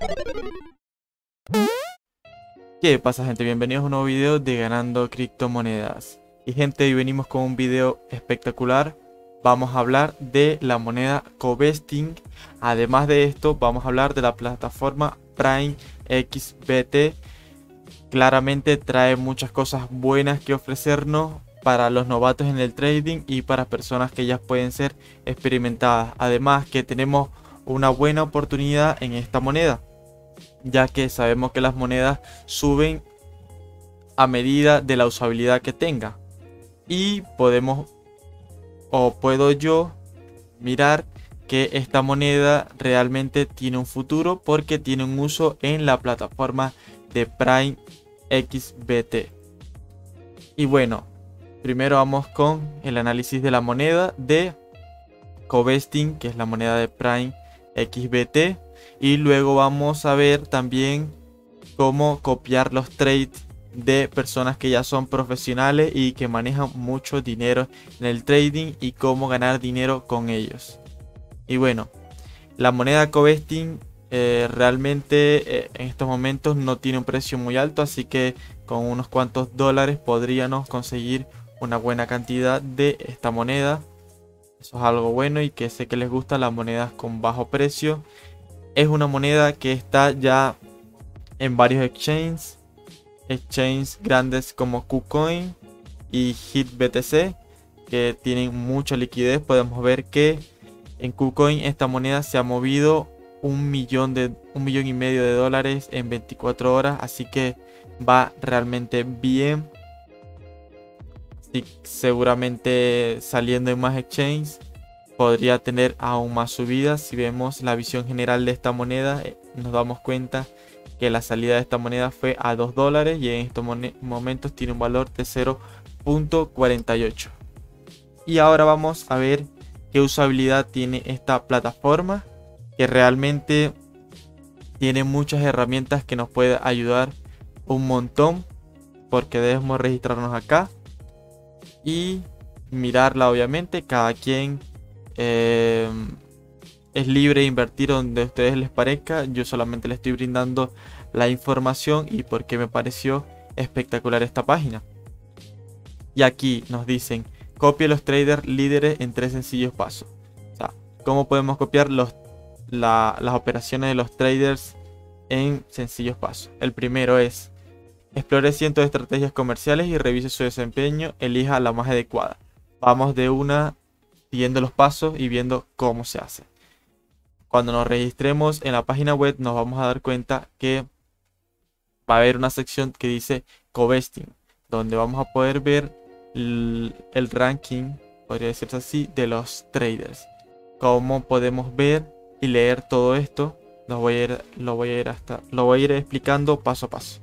¿Qué pasa, gente? Bienvenidos a un nuevo video de Ganando Criptomonedas. Y gente, hoy venimos con un video espectacular. Vamos a hablar de la moneda Covesting. Además de esto, vamos a hablar de la plataforma Prime XBT. Claramente trae muchas cosas buenas que ofrecernos para los novatos en el trading y para personas que ya pueden ser experimentadas. Además que tenemos una buena oportunidad en esta moneda, ya que sabemos que las monedas suben a medida de la usabilidad que tenga, y podemos o puedo yo mirar que esta moneda realmente tiene un futuro porque tiene un uso en la plataforma de Prime XBT. Y bueno, primero vamos con el análisis de la moneda de Covesting, que es la moneda de Prime XBT, y luego vamos a ver también cómo copiar los trades de personas que ya son profesionales y que manejan mucho dinero en el trading y cómo ganar dinero con ellos. Y bueno, la moneda Covesting realmente en estos momentos no tiene un precio muy alto, así que con unos cuantos dólares podríamos conseguir una buena cantidad de esta moneda. Eso es algo bueno, y que sé que les gustan las monedas con bajo precio. Es una moneda que está ya en varios exchanges grandes como KuCoin y HitBTC, que tienen mucha liquidez. Podemos ver que en KuCoin esta moneda se ha movido un millón y medio de dólares en 24 horas, así que va realmente bien. Y seguramente saliendo en más exchanges podría tener aún más subidas. Si vemos la visión general de esta moneda, nos damos cuenta que la salida de esta moneda fue a 2 dólares y en estos momentos tiene un valor de 0.48. Y ahora vamos a ver qué usabilidad tiene esta plataforma, que realmente tiene muchas herramientas que nos puede ayudar un montón, porque debemos registrarnos acá y mirarla. Obviamente cada quien es libre de invertir donde a ustedes les parezca. Yo solamente les estoy brindando la información y porque me pareció espectacular esta página. Y aquí nos dicen: copie los traders líderes en 3 sencillos pasos. O sea, cómo podemos copiar las operaciones de los traders en sencillos pasos. El primero es: explore cientos de estrategias comerciales y revise su desempeño. Elija la más adecuada. Vamos de una siguiendo los pasos y viendo cómo se hace. Cuando nos registremos en la página web, nos vamos a dar cuenta que va a haber una sección que dice Covesting, donde vamos a poder ver el ranking, podría decirse así, de los traders. Como podemos ver y leer todo esto, lo voy a ir explicando paso a paso.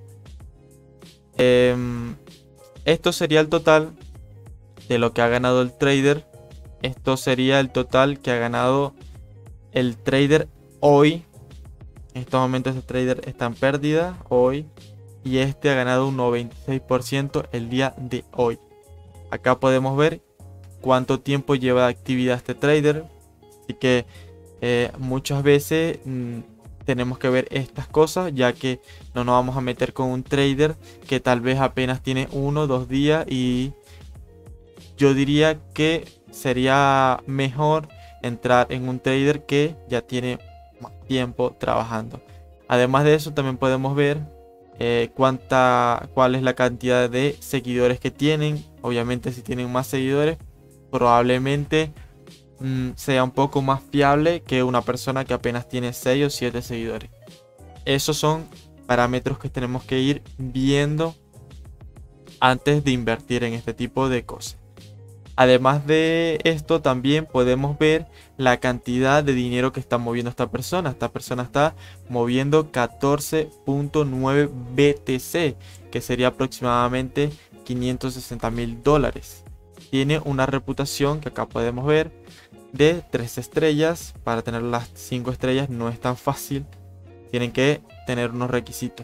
Esto sería el total de lo que ha ganado el trader. Esto sería el total que ha ganado el trader hoy. En estos momentos este trader está en pérdida hoy, y este ha ganado un 96% el día de hoy. Acá podemos ver cuánto tiempo lleva de actividad este trader. Así que muchas veces tenemos que ver estas cosas, ya que no nos vamos a meter con un trader que tal vez apenas tiene 1 o 2 días, y yo diría que sería mejor entrar en un trader que ya tiene más tiempo trabajando. Además de eso, también podemos ver cuál es la cantidad de seguidores que tienen. Obviamente, si tienen más seguidores, probablemente sea un poco más fiable que una persona que apenas tiene 6 o 7 seguidores. Esos son parámetros que tenemos que ir viendo antes de invertir en este tipo de cosas. Además de esto, también podemos ver la cantidad de dinero que está moviendo esta persona. Esta persona está moviendo 14.9 BTC, que sería aproximadamente 560.000 dólares. Tiene una reputación que acá podemos ver de 3 estrellas. Para tener las 5 estrellas no es tan fácil. Tienen que tener unos requisitos.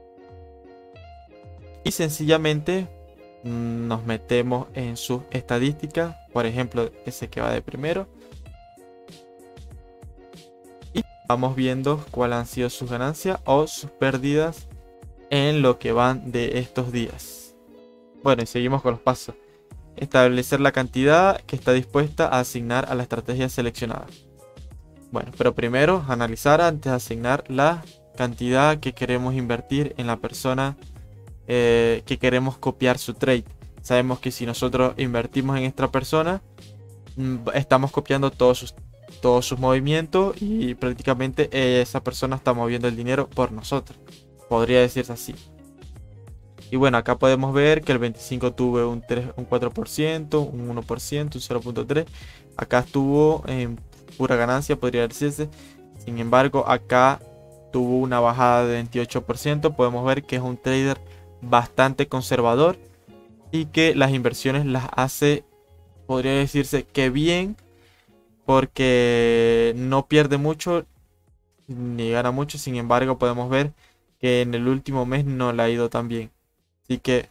Y sencillamente nos metemos en sus estadísticas. Por ejemplo, ese que va de primero. Y vamos viendo cuáles han sido sus ganancias o sus pérdidas en lo que van de estos días. Bueno, y seguimos con los pasos. Establecer la cantidad que está dispuesta a asignar a la estrategia seleccionada. Bueno, pero primero analizar antes de asignar la cantidad que queremos invertir en la persona que queremos copiar su trade. Sabemos que si nosotros invertimos en esta persona, estamos copiando todos sus movimientos y prácticamente esa persona está moviendo el dinero por nosotros. Podría decirse así. Y bueno, acá podemos ver que el 25 tuve un 4%, un 1%, un 0.3%. Acá estuvo en pura ganancia, podría decirse. Sin embargo, acá tuvo una bajada de 28%. Podemos ver que es un trader bastante conservador y que las inversiones las hace, podría decirse que bien, porque no pierde mucho ni gana mucho. Sin embargo, podemos ver que en el último mes no le ha ido tan bien. Así que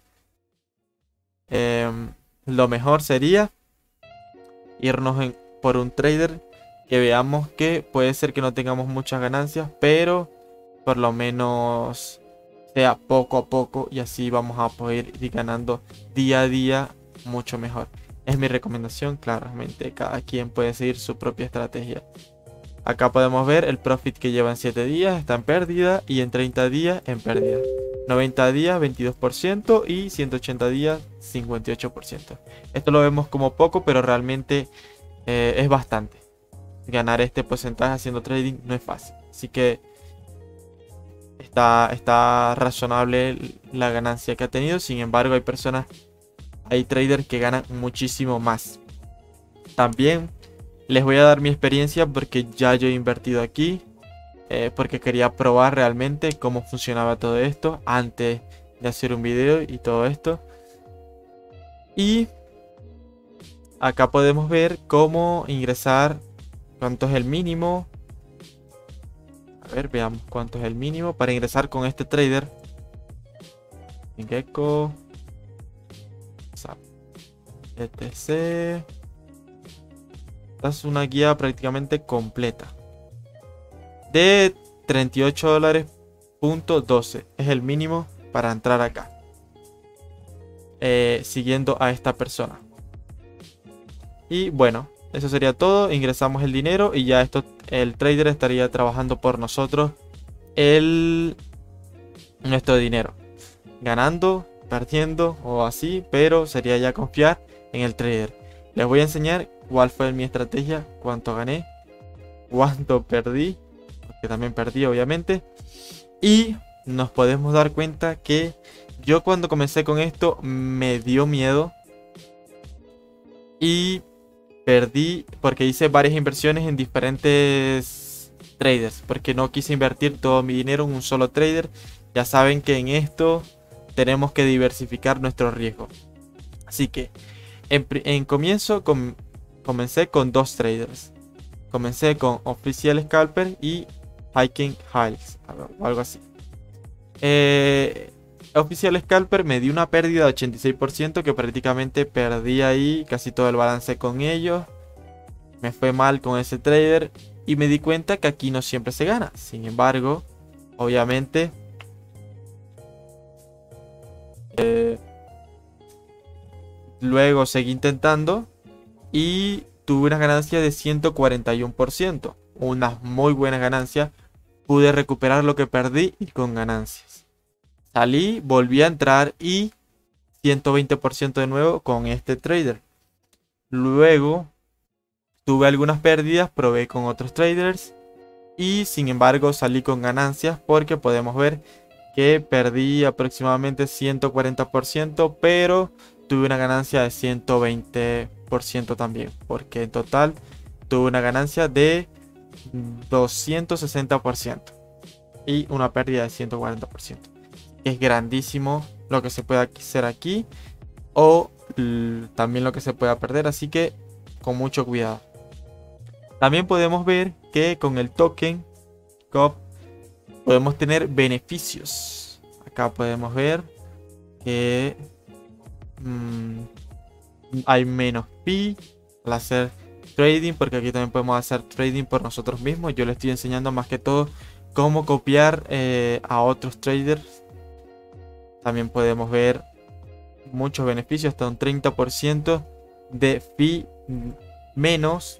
lo mejor sería irnos por un trader que veamos que puede ser que no tengamos muchas ganancias, pero por lo menos sea poco a poco, y así vamos a poder ir ganando día a día mucho mejor. Es mi recomendación, claramente cada quien puede seguir su propia estrategia. Acá podemos ver el profit que lleva en 7 días, está en pérdida, y en 30 días en pérdida. 90 días 22% y 180 días 58%. Esto lo vemos como poco, pero realmente es bastante. Ganar este porcentaje haciendo trading no es fácil. Así que está razonable la ganancia que ha tenido. Sin embargo, hay traders que ganan muchísimo más. También les voy a dar mi experiencia porque ya yo he invertido aquí. Porque quería probar realmente cómo funcionaba todo esto antes de hacer un video y todo esto. Y acá podemos ver cómo ingresar, cuánto es el mínimo. A ver, veamos cuánto es el mínimo para ingresar con este trader. En Gecko, etc. Esta es una guía prácticamente completa. De $38.12 es el mínimo para entrar acá, siguiendo a esta persona. Y bueno, eso sería todo. Ingresamos el dinero y ya el trader estaría trabajando por nosotros nuestro dinero, ganando, perdiendo o así, pero sería ya confiar en el trader. Les voy a enseñar cuál fue mi estrategia, cuánto gané, cuánto perdí, que también perdí obviamente. Y nos podemos dar cuenta que yo cuando comencé con esto me dio miedo y perdí porque hice varias inversiones en diferentes traders, porque no quise invertir todo mi dinero en un solo trader. Ya saben que en esto tenemos que diversificar nuestro riesgo. Así que en comienzo comencé con dos traders. Comencé con Official Scalper y Hiking Hiles, o algo así. Official Scalper me dio una pérdida de 86%, que prácticamente perdí ahí casi todo el balance con ellos. Me fue mal con ese trader y me di cuenta que aquí no siempre se gana. Sin embargo, obviamente luego seguí intentando y tuve una ganancia de 141%. Unas muy buenas ganancias. Pude recuperar lo que perdí y con ganancias. Salí, volví a entrar y 120% de nuevo con este trader. Luego tuve algunas pérdidas, probé con otros traders y sin embargo salí con ganancias, porque podemos ver que perdí aproximadamente 140%, pero tuve una ganancia de 120% también, porque en total tuve una ganancia de 260% y una pérdida de 140%. Es grandísimo lo que se puede hacer aquí, o también lo que se pueda perder, así que con mucho cuidado. También podemos ver que con el token COP podemos tener beneficios. Acá podemos ver que hay menos pi al hacer trading, porque aquí también podemos hacer trading por nosotros mismos. Yo les estoy enseñando más que todo cómo copiar a otros traders. También podemos ver muchos beneficios, hasta un 30% de fee menos.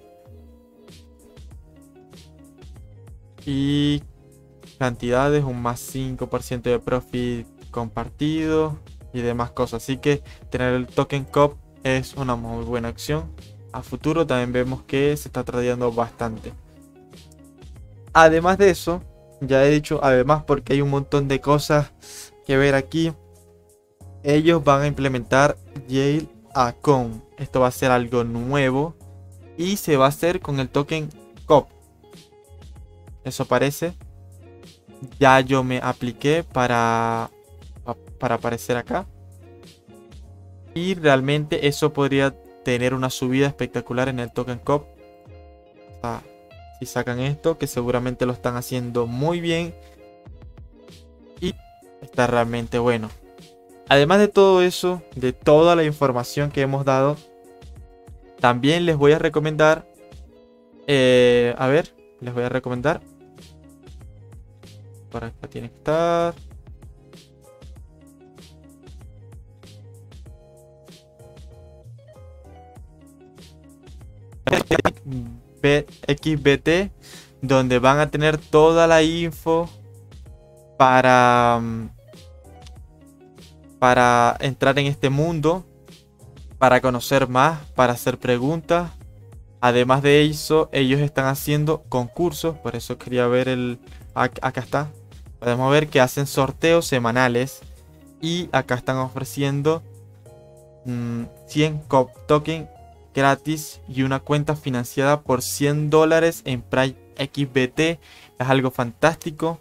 Y cantidades, un más 5% de profit compartido y demás cosas. Así que tener el token COP es una muy buena acción. A futuro también vemos que se está tradeando bastante. Además de eso, ya he dicho además porque hay un montón de cosas que ver aquí. Ellos van a implementar Yale Account. Esto va a ser algo nuevo y se va a hacer con el token COP. Eso parece. Ya yo me apliqué para aparecer acá. Y realmente eso podría tener una subida espectacular en el token COP. O sea, si sacan esto, que seguramente lo están haciendo muy bien. Y está realmente bueno. Además de todo eso, de toda la información que hemos dado, también les voy a recomendar. Les voy a recomendar. Por acá tiene que estar. XBT, donde van a tener toda la info para entrar en este mundo, para conocer más, para hacer preguntas. Además de eso, ellos están haciendo concursos, por eso quería ver acá está. Podemos ver que hacen sorteos semanales y acá están ofreciendo 100 COP token gratis y una cuenta financiada por $100 en Prime XBT. Es algo fantástico.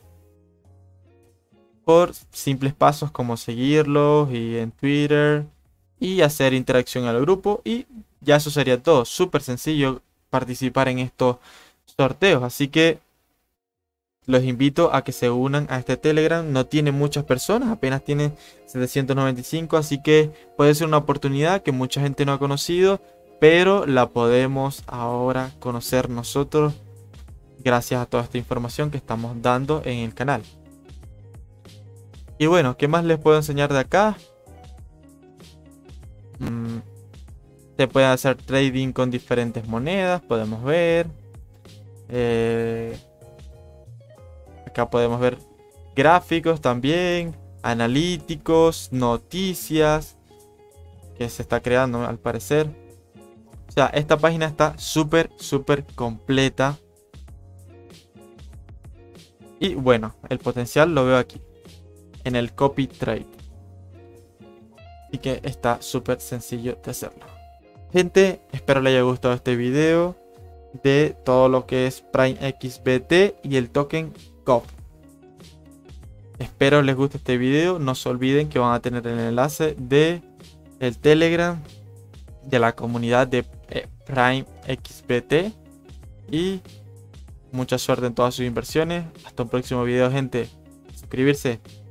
Por simples pasos como seguirlos y en Twitter y hacer interacción al grupo, y ya eso sería todo. Súper sencillo participar en estos sorteos, así que los invito a que se unan a este Telegram. No tiene muchas personas, apenas tiene 795, así que puede ser una oportunidad que mucha gente no ha conocido, pero la podemos ahora conocer nosotros gracias a toda esta información que estamos dando en el canal. Y bueno, ¿qué más les puedo enseñar de acá? Se puede hacer trading con diferentes monedas, podemos ver. Acá podemos ver gráficos también, analíticos, noticias que se está creando al parecer. O sea, esta página está súper completa. Y bueno, el potencial lo veo aquí, en el copy trade. Así que está súper sencillo de hacerlo. Gente, espero les haya gustado este video de todo lo que es Prime XBT y el token COP. Espero les guste este video. No se olviden que van a tener el enlace de el Telegram de la comunidad de Prime XBT. Y mucha suerte en todas sus inversiones. Hasta un próximo video, gente. Suscribirse.